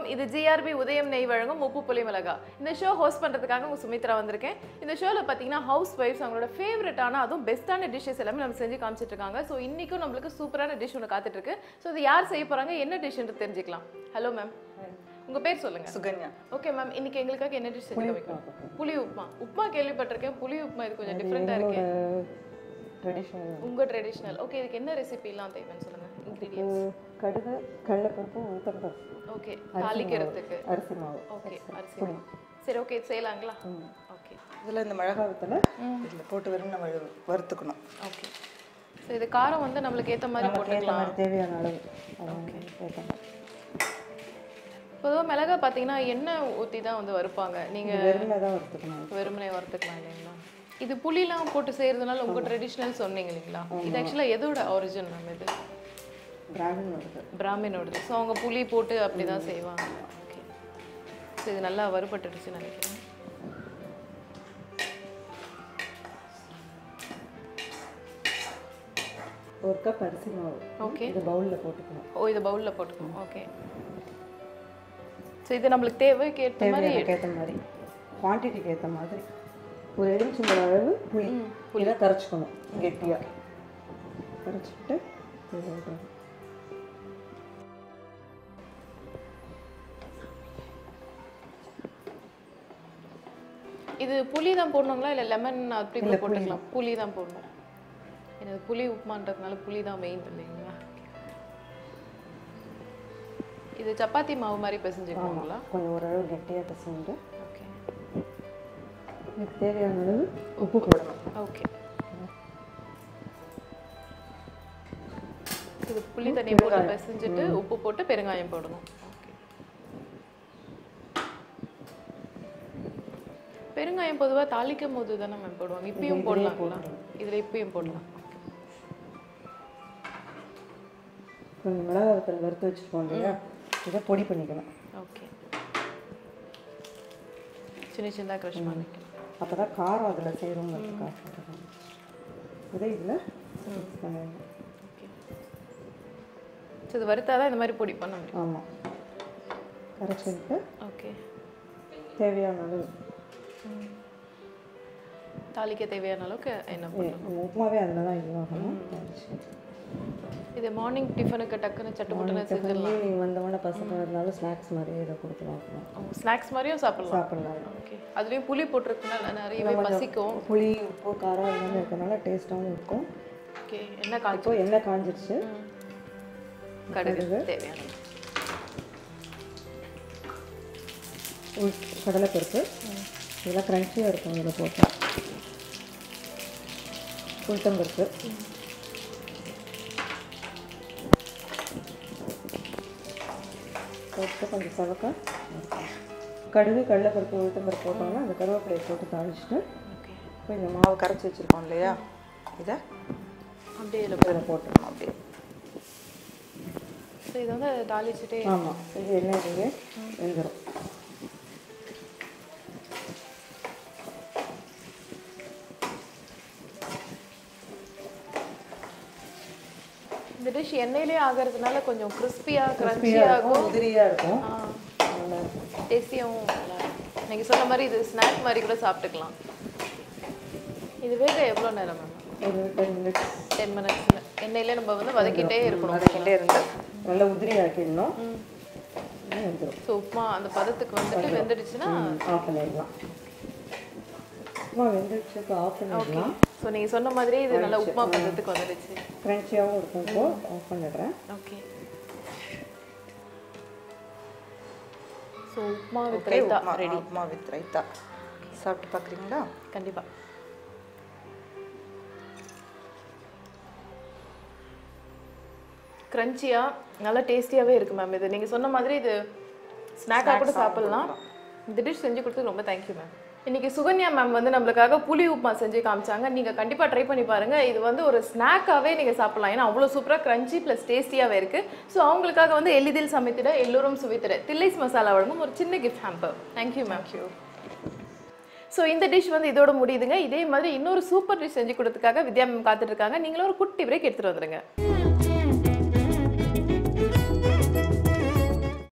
இது ஜிஆர்பி உதயம் நெய் வழங்கும் உப்பு புளி மிளகா. இந்த ஷோ ஹோஸ்ட் பண்றதுக்காக உங்க சுமித்ரா வந்திருக்கேன். இந்த ஷோல பாத்தீங்கன்னா ஹவுஸ் வைஃப்ஸ் அவங்களோட ஃபேவரட்டான அதுவும் பெஸ்ட்டான டிஷ்ஷஸ் எல்லாமே நம்ம செஞ்சு காமிச்சிட்டு இருக்காங்க. ஸோ இன்னைக்கும் நம்மளுக்கு சூப்பரான டிஷ் ஒன்று காத்துட்டு இருக்கு. ஸோ இது யார் செய்ய போறாங்க, என்ன டிஷ்ன்னு தெரிஞ்சுக்கலாம். ஹலோ மேம், உங்க பேர் சொல்லுங்க. சுகன்யா. ஓகே மேம், இன்னைக்கு எங்களுக்காக என்ன டிஷ் செஞ்சு காமிக்கலாம்? புளி உப்புமா. உப்புமா கேள்விப்பட்டிருக்கேன், புளி உப்புமா இது கொஞ்சம் டிஃப்ரெண்டா இருக்கு. ட்ரெடிஷனல். உங்க ட்ரெடிஷனல். ஓகே, இதுக்கு என்ன ரெசிபி எல்லாம் தேவைன்னு சொல்லுங்க. இன்கிரிடியன்ட்ஸ். கடுகு, கடலைப்பருப்பு, உளுத்தம்பருப்பு. ஓகே, தாளிக்கிறதுக்கு அரிசி மாவு. ஓகே, அரிசி மாவு. சரி, ஓகே, செய்யலாங்களா? ஓகே. இதில் இந்த மிளகாய் வத்தலை இதில் போட்டு வெறும் நம்ம வறுத்துக்கணும். ஓகே. ஸோ இது காரம் வந்து நம்மளுக்கு ஏற்ற மாதிரி போட்டுக்கலாம். தேவையான அளவு. ஓகே. பொதுவாக மிளகாய் பார்த்தீங்கன்னா எண்ணெய் ஊற்றி தான் வந்து வறுப்பாங்க. நீங்கள் வெறுமனே தான் வறுத்துக்கணும். வெறுமனே வறுத்துக்கலாம் இல்லைங்களா? இது புளிலாம் போட்டு செய்கிறதுனால உங்கள் ட்ரெடிஷ்னல் சொன்னீங்க இல்லைங்களா? இது ஆக்சுவலாக எதோட ஒரிஜின் மேம்? இது பிராமினோடது. ஸோ அவங்க புளி போட்டு அப்படி தான் செய்வாங்க. ஓகே. ஸோ இது நல்லா வறுபட்டுடுச்சுன்னு நினைக்கிறேன். ஒரு கப் அரிசி மாவு. ஓகே. இது பவுலில் போட்டுக்கணும். ஓ, இது பவுலில் போட்டுக்கணும். ஓகே. ஸோ இது நம்மளுக்கு தேவைக்கு ஏற்ற மாதிரி குவான்டிட்டிக்கு ஏற்ற மாதிரி ஒரு எலுமிச்சம்பழ அளவு புளி இதை கரைச்சிக்கணும். கெட்டியாக கரைச்சிட்டு இது புளி தான் போடணுங்களா இல்லை லெமன் அப்படி போட்டுக்கலாம்? புளி தான் போடணும். எனக்கு புளி உப்புமான்றதுனால புளி தான் மெயின் இல்லைங்களா? இது சப்பாத்தி மாவு மாதிரி பிசைஞ்சுக்கோங்களா? கொஞ்சம் ஓரளவு கெட்டியாக பிசைஞ்சு. ஓகே. இதுக்கு தேவையான அளவு உப்பு போடணும். ஓகே. இது புளி தண்ணி போட்டு பிசைஞ்சிட்டு உப்பு போட்டு பெருங்காயம் போடணும். ஓகே. பெருங்காயம் பொதுவாக தாளிக்கும் போது தானே மேம் போடுவாங்க. இப்பயும் போடலாங்களா? இதில் இப்பயும் போடலாம். கொஞ்சம் மிளகாய் வத்தல் வறுத்து வச்சுருக்கோம் இல்லையா, இதை பொடி பண்ணிக்கணும். ஓகே. சின்ன சின்னதாக க்ரஷ் பண்ணிக்கணும். அப்போ தான் காரம் அதில் சேருங்கிறதுக்காக. இதை இதில் பண்ணிடணும். ஓகே. ஸோ இது வறுத்தா தான் இந்த மாதிரி பொடி பண்ண முடியும். ஆமாம். கரைச்சிட்டு ஓகே. தேவையான அளவு தாளிக்க தேவையான அளவுக்கு என்ன பண்ணணும்? உப்புமாவே அதில் தான் இதுவாகணும். இது மார்னிங் டிஃபனுக்கு டக்குன்னு சட்டுமுட்டுன்னு செஞ்சிடலாம். ஈவினிங் வந்தவொடனே பசங்க இருந்தாலும் ஸ்நாக்ஸ் மாதிரியே இதை கொடுக்கலாம். ஸ்நாக்ஸ் மாதிரியும் சாப்பிடலாம். ஓகே. அதுலேயும் புளி போட்டிருக்கனால நிறையவே பசிக்கும். புளி, உப்பு, காரம் எல்லாமே இருக்கனால டேஸ்ட்டாகவும் இருக்கும். ஓகே. எண்ணெய் காஞ்சிருச்சு. கடுகு தேவையான கடலைப்பருப்பு இதெல்லாம் க்ரன்ச்சியாக இருக்கும். இதில் போட்டோம் உளுத்தம்பருப்பு, போட்டு கொஞ்சம் சவக்க கடுகு, கடலைப்பருப்பு, உளுத்தம்பருப்பு போட்டோம்னா அந்த கருவேப்பிலையை போட்டு தாளிச்சுட்டு இப்போ இந்த மாவு கரைச்சி வச்சுருக்கோம் இல்லையா, இதை அப்படியே இதில் போட்டுருணும். அப்படியே ஸோ இதை வந்து தாளிச்சுட்டே. ஆமாம், இது எண்ணெயிலேயே வெந்துடும். இந்த டிஷ் எண்ணெயிலே ஆகிறதுனால கொஞ்சம் கிறிஸ்பியாக கிரன்ச்சியாக உதிரியாக இருக்கும். டேஸ்டியாகவும் நீங்கள் சொன்ன மாதிரி இது ஸ்நாக் மாதிரி கூட சாப்பிட்டுக்கலாம். இது வேக எவ்வளோ நேரம் மேம்? ஒரு 10 minutes. 10 minutes. எண்ணெயிலே நம்ம வந்து வதக்கிட்டே இருக்கணும். வதக்கிட்டே இருந்து நல்லா உதிரி ஆக்கிடணும். வெந்துடும். ஸோ உப்புமா அந்த பதத்துக்கு வந்துட்டு வெந்துடுச்சுன்னா ஆஃப் பண்ணிடலாம். உப்புமா வெந்துடுச்சு, இப்போ ஆஃப் பண்ணிடலாம். ஸோ நீங்கள் சொன்ன மாதிரி இது நல்லா உப்புமா பதத்துக்கு வந்துடுச்சு. க்ரன்ச்சியாகவும் இருக்கும். இப்போ ஆஃப் பண்ணிடுறேன். Okay. So upma with raita ready. Upma with raita சாப்பிட்டு பார்க்குறீங்களா? கண்டிப்பாக. க்ரன்ச்சியாக நல்லா டேஸ்டியாகவே இருக்குது மேம். இது நீங்கள் சொன்ன மாதிரி இது ஸ்நாக்காக கூட சாப்பிட்லாம். இந்த டிஷ் செஞ்சு கொடுத்தது ரொம்ப தேங்க்யூ மேம். இன்றைக்கி சுகன்யா மேம் வந்து நம்மளுக்காக புளி உப்புமா செஞ்சு காமிச்சாங்க. நீங்கள் கண்டிப்பாக ட்ரை பண்ணி பாருங்கள். இது வந்து ஒரு ஸ்நாக்காகவே நீங்கள் சாப்பிட்லாம். ஏன்னா அவ்வளோ சூப்பராக க்ரன்ச்சி ப்ளஸ் டேஸ்டியாகவே இருக்குது. ஸோ அவங்களுக்காக வந்து எளிதில் சமைத்திட எல்லோரும் சுவைத்திட தில்லைஸ் மசாலா வழங்கும் ஒரு சின்ன gift hamper. Thank you ma'am. So இந்த டிஷ் வந்து இதோட முடியுதுங்க. இதே மாதிரி இன்னொரு சூப்பர் டிஷ் செஞ்சு கொடுத்ததுக்காக வித்யா மேம் காத்துட்டு இருக்காங்க. நீங்களும் ஒரு குட்டி பிரேக் எடுத்துகிட்டு வந்துடுங்க.